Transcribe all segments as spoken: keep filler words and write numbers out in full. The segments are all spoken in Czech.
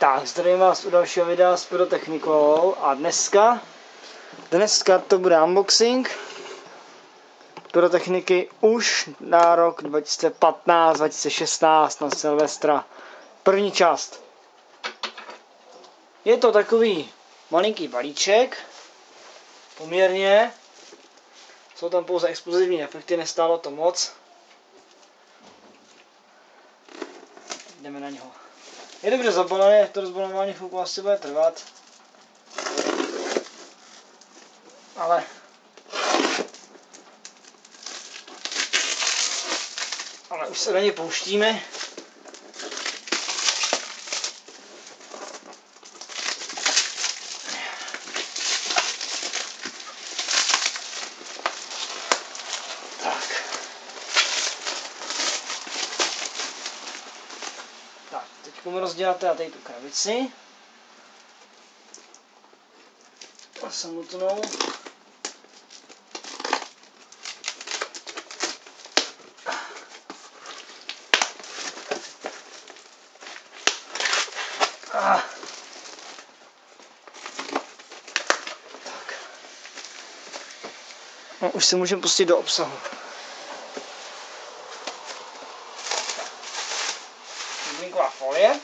Tak, zdravím vás u dalšího videa s pyrotechnikou a dneska, dneska to bude unboxing pyrotechniky už na rok dva tisíce patnáct dva tisíce šestnáct na Silvestra. První část. Je to takový malinký balíček, poměrně, jsou tam pouze explozivní efekty, nestálo to moc. Jdeme na něho. Je dobře zabalené, to rozbalování chvilku asi bude trvat. Ale ale už se do něj pouštíme. Tak. Tak, teď rozděláte na tady tu krabici. A samotnou. Ah. Tak. No, už se můžeme pustit do obsahu. Blinková folie.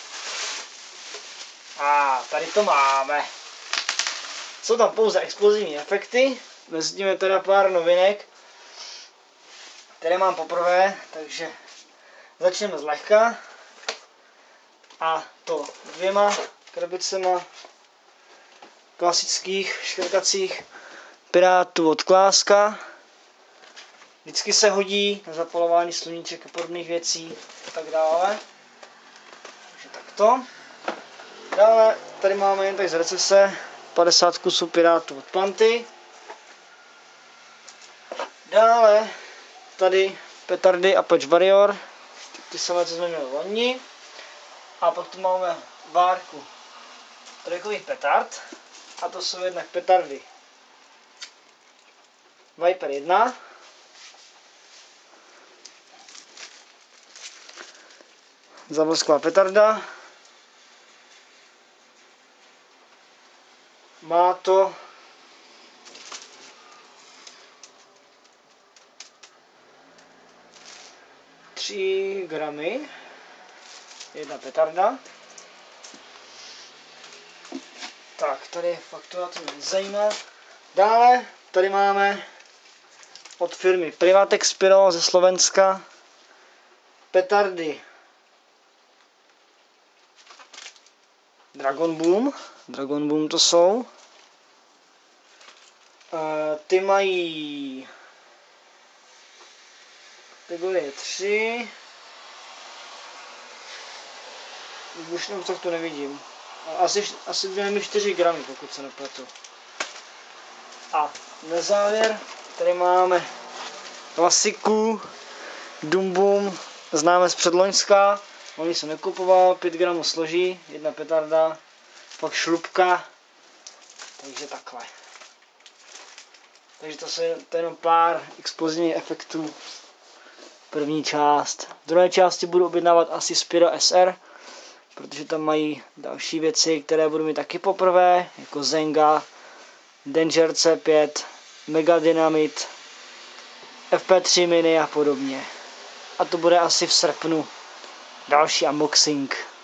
A tady to máme. Jsou tam pouze explozivní efekty. Mezi tím je teda pár novinek, které mám poprvé, takže začneme zlehka. A to dvěma krabicema klasických škrkacích pirátů od Kláska. Vždycky se hodí na zapalování sluníček a podobných věcí a tak dále. Takže takto. Dále tady máme jen tak z recese padesát kusů pirátů od Planty. Dále tady petardy a Patch Warrior. Ty samé, co jsme měli loni. A pak tu máme várku trojkových petard. A to jsou jednak petardy Viper jedna. Zablesklá petarda. Má to tři gramy. Jedna petarda. Tak, tady je faktura, to mě zajímá. Dále tady máme od firmy Privatex Pyro ze Slovenska petardy Dragon Boom. Dragon Boom to jsou. E, ty mají kategorie tři. Už tam to nevidím. Asi, asi dvěmi čtyři gramy, pokud se nepletu. A na závěr tady máme klasiku Doom Boom, známe z předloňska. Oni se nekupoval, pět gramů složí, jedna petarda, pak šlupka. Takže takhle. Takže to, se, to je jenom pár explozivních efektů. První část. V druhé části budu objednávat asi Spyro S R, protože tam mají další věci, které budu mít taky poprvé, jako Zenga, Danger C pět, Mega Dynamit, F P tři Mini a podobně. A to bude asi v srpnu další unboxing.